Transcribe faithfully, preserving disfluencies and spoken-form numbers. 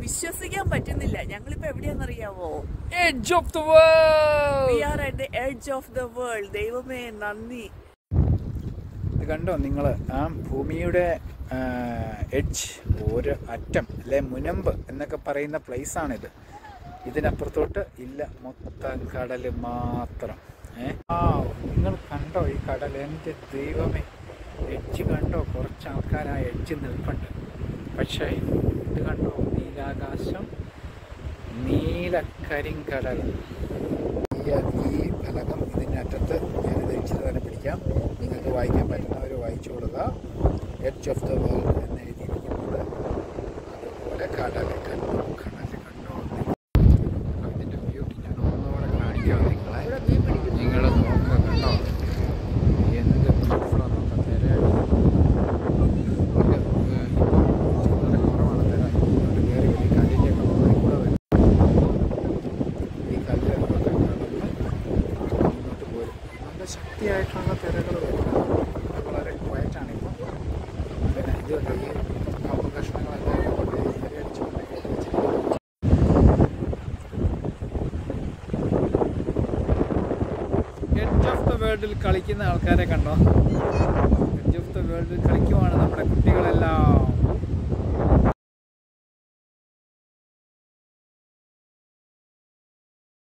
വിശ്വസിക്കാൻ പറ്റുന്നില്ല. ഞങ്ങളിപ്പോ എവിടെയാണെന്നറിയാവോ? Edge of the world. We are at the edge of the world. ദൈവമേ നന്ദി. ഇത് കണ്ടോ നിങ്ങൾ? ആ ഭൂമിയുടെ എഡ്ജ്, ഒരു അറ്റം അല്ലെ മുനമ്പ് എന്നൊക്കെ പറയുന്ന പ്ലേസാണിത്. ഇതിനപ്പുറത്തോട്ട് ഇല്ല, മൊത്തം കടൽ മാത്രം. ഏ ആ നിങ്ങൾ കണ്ടോ ഈ കടൽ? എൻ്റെ ദൈവമേ, എഡ്ജ് കണ്ടോ? കുറച്ച് ആൾക്കാർ ആ എഡ്ജ് നിൽപ്പുണ്ട്. പക്ഷേ ഇത് കണ്ടോ? നീലാകാശം, നീലക്കരിങ്കടൽ. ഈ ഫലകം ഇതിൻ്റെ അറ്റത്ത് ഞാനിത് ഇച്ചിരി തന്നെ പിടിക്കാം. നിങ്ങൾക്ക് വായിക്കാൻ പറ്റുന്നവർ വായിച്ചു കൊടുക്കുക. എഡ്ജ് ഓഫ് ദ വേൾഡ് എന്ന് എഴുതിയിരിക്കുന്നത്. അതുപോലെ കടൽ കണ്ടോ? കടൽ കണ്ടോ? ഇതിൻ്റെ ബ്യൂട്ടി ഞാൻ ഒന്നുകൂടെ കാണിക്കാം നിങ്ങളെ. നിങ്ങൾ നോക്കുക കണ്ടോ? എന്ത് ബ്യൂട്ടിഫുള്ളാണ്. നോക്കാം തര ഇപ്പം വളരെ കുറവാണ്. തര ഇങ്ങോട്ട് കയറി വരും. ഈ കല്ലിൻ്റെ ഒക്കെ കൂടെ വരും. ഈ കല്ല് മുന്നോട്ട് പോരും. നല്ല ശക്തിയായിട്ടുള്ള തിരകൾ വരുന്നത്. വളരെ ക്വയറ്റാണ് ഇപ്പം. പിന്നെ ഇതുണ്ട്, ഈ കമ്പ് കഷ്ണങ്ങളൊക്കെ അടിച്ചുകൊണ്ട് എഡ്ജ് ഓഫ് ദ വേൾഡിൽ കളിക്കുന്ന ആൾക്കാരെ കണ്ടോ? എഡ്ജ് ഓഫ് ദ വേൾഡിൽ കളിക്കുവാണ് നമ്മുടെ കുട്ടികളെല്ലാം.